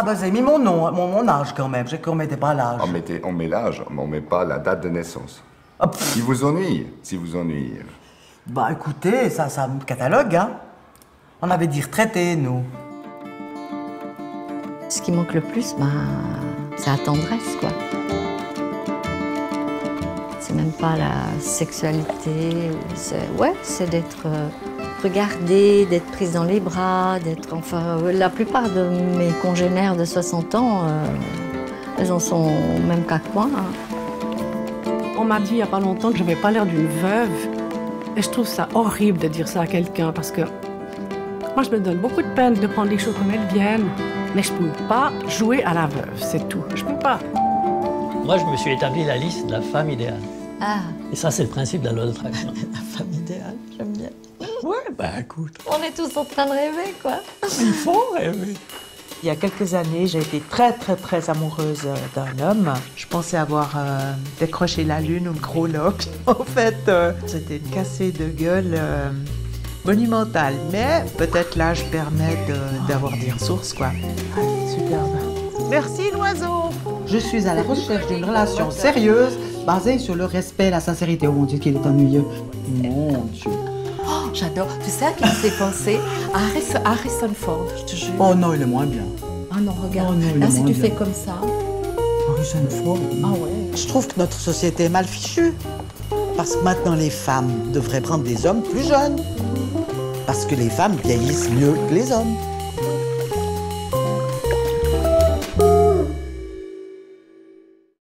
Ah bah, vous avez mis mon nom, mon âge quand même. J'ai qu'on mettait pas l'âge. On met l'âge, mais on met pas la date de naissance. Ah, Si vous ennuie. Bah écoutez, ça me catalogue, hein. On avait dit retraité, nous. Ce qui manque le plus, bah, c'est la tendresse, quoi. C'est même pas la sexualité. C'est d'être regardée, d'être prise dans les bras, d'être... Enfin, la plupart de mes congénères de 60 ans, elles en sont au même cas que moi. Hein. On m'a dit il n'y a pas longtemps que je n'avais pas l'air d'une veuve. Et je trouve ça horrible de dire ça à quelqu'un parce que moi, je me donne beaucoup de peine de prendre les choses comme elles viennent. Mais je ne peux pas jouer à la veuve, c'est tout. Je ne peux pas. Moi, je me suis établi la liste de la femme idéale. Ah. Et ça, c'est le principe de la loi d'attraction. La femme idéale, j'aime bien. Ouais, ben écoute. On est tous en train de rêver, quoi. Il faut rêver. Il y a quelques années, j'ai été très amoureuse d'un homme. Je pensais avoir décroché la lune ou le gros loch. En fait, c'était une cassée de gueule monumentale. Mais peut-être l'âge permet d'avoir des ressources, quoi. Superbe. Merci, l'oiseau. Je suis à la recherche d'une relation sérieuse basée sur le respect et la sincérité. Oh mon Dieu, qu'il est ennuyeux. Mon Dieu. Oh, j'adore. Tu sais à qui me fait penser? À Harrison Ford, je te jure. Oh non, il est moins bien. Ah non, regarde. Oh non, il est là, si moins tu bien. fais comme ça. Harrison Ford. Ah ouais. Je trouve que notre société est mal fichue. Parce que maintenant, les femmes devraient prendre des hommes plus jeunes. Parce que les femmes vieillissent mieux que les hommes.